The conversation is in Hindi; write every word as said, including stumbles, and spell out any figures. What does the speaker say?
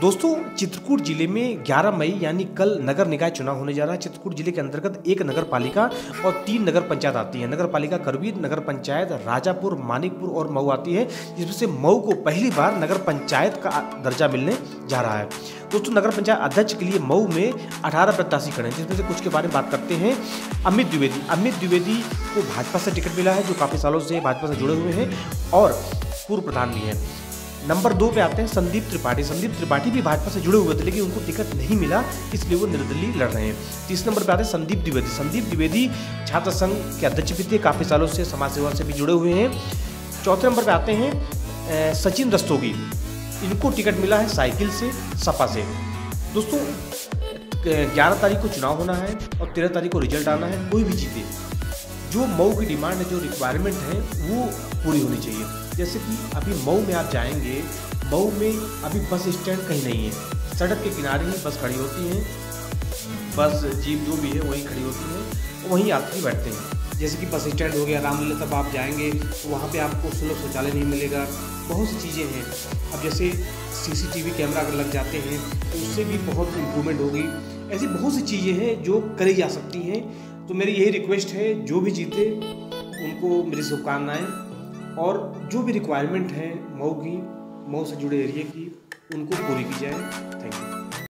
दोस्तों, चित्रकूट जिले में ग्यारह मई यानी कल नगर निकाय चुनाव होने जा रहा है। चित्रकूट जिले के अंतर्गत एक नगर पालिका और तीन नगर पंचायत आती है। नगर पालिका करवीर, नगर पंचायत राजापुर, मानिकपुर और मऊ आती है, जिसमें से मऊ को पहली बार नगर पंचायत का दर्जा मिलने जा रहा है। दोस्तों, नगर पंचायत अध्यक्ष के लिए मऊ में अठारह प्रत्याशी खड़े हैं, जिसमें से कुछ के बारे में बात करते हैं। अमित द्विवेदी अमित द्विवेदी को भाजपा से टिकट मिला है, जो काफ़ी सालों से भाजपा से जुड़े हुए हैं और पूर्व प्रधान भी हैं। नंबर दो पे आते हैं संदीप त्रिपाठी। संदीप त्रिपाठी भी भाजपा से जुड़े हुए थे, लेकिन उनको टिकट नहीं मिला, इसलिए वो निर्दलीय लड़ रहे हैं। तीसरे नंबर पे आते हैं संदीप द्विवेदी। संदीप द्विवेदी छात्र संघ के अध्यक्ष भी थे, काफ़ी सालों से समाज सेवा से भी जुड़े हुए हैं। चौथे नंबर पे आते हैं सचिन रस्तोगी। इनको टिकट मिला है साइकिल से, सपा से। दोस्तों, ग्यारह तारीख को चुनाव होना है और तेरह तारीख को रिजल्ट आना है। कोई भी जीते, जो मऊ की डिमांड है, जो रिक्वायरमेंट है, वो पूरी होनी चाहिए। जैसे कि अभी मऊ में आप जाएंगे, मऊ में अभी बस स्टैंड कहीं नहीं है। सड़क के किनारे ही बस खड़ी होती हैं, बस जीप जो भी है वहीं खड़ी होती है, वहीं यात्री बैठते हैं। जैसे कि बस स्टैंड हो गया, रामलीला, तब आप जाएंगे तो वहाँ पे आपको सुलभ शौचालय नहीं मिलेगा। बहुत सी चीज़ें हैं। अब जैसे सीसीटीवी कैमरा अगर लग जाते हैं तो उससे भी बहुत इम्प्रूवमेंट होगी। ऐसी बहुत सी चीज़ें हैं जो करी जा सकती हैं। तो मेरी यही रिक्वेस्ट है, जो भी जीते उनको मेरी शुभकामनाएं, और जो भी रिक्वायरमेंट है मऊ की, मऊ से जुड़े एरिया की, उनको पूरी की जाए। Thank you.